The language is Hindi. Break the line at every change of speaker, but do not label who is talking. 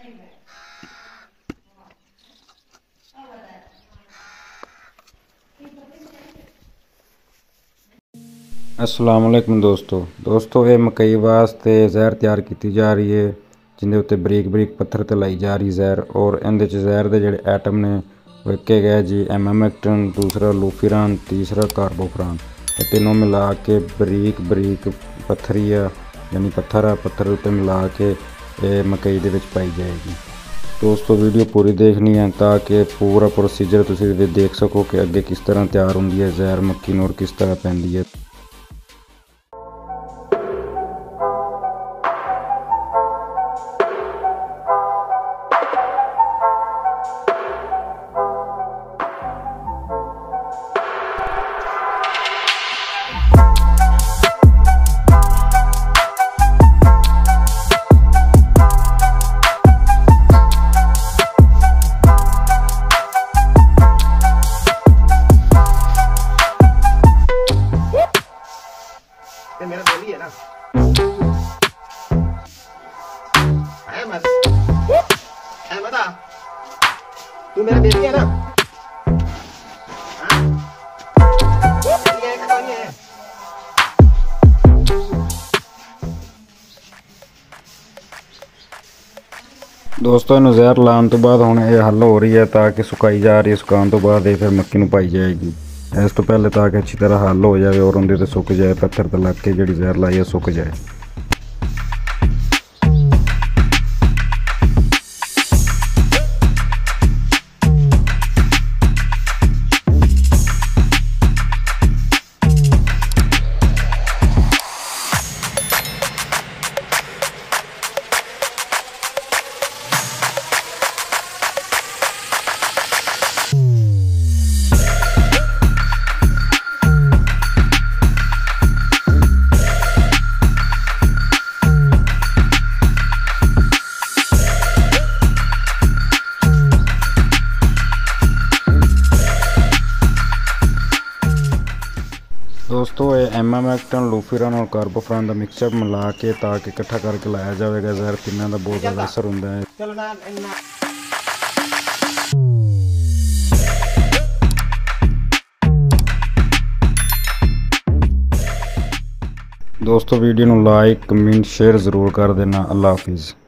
अस्सलाम वालेकुम दोस्तों ये मकई वास्ते जहर तैयार की जा रही है जिंदे उत्ते बरीक बरीक पत्थर ते लाई जा रही जहर और इहदे च जहर दे जिहड़े एटम ने वो रखे गए जी एमामेक्टिन, दूसरा लूफिरान, तीसरा कार्बोफरान। ये तीनों मिला के बरीक बरीक पत्थरिया यानी पत्थर उत्ते मिला के ये मकई दे विच पाई जाएगी। दोस्तों वीडियो पूरी देखनी है ताकि पूरा प्रोसीजर तुसीं देख सको कि अगे किस तरह तैयार होंदी है जहर मक्की नूं और किस तरह पैंदी है।
ये मेरा बेबी है ना, अहमद तू मेरा बेबी है ना,
दोस्तों इन्हूं जहर लाने तो बाद हुण ये हल हो रही है ताकि सुकाई जा रही है। सुकाने तो बाद ये फिर मक्की नूं पाई जाएगी। इस तो पहले ताकि अच्छी तरह हल हो जाए और उनके ते सुक जाए, पत्थर ते लग के जिहड़ी जहर लाई है सुक जाए। दोस्तों ये एमामेक्टिन, लूफिरान और कार्बोफरान का मिक्सचर मिला के ताकि इकट्ठा करके लाया जाएगा। जहर तीनों का बहुत ज़्यादा असर होता है। दोस्तों वीडियो को लाइक, कमेंट, शेयर ज़रूर कर देना। अल्लाह हाफिज़।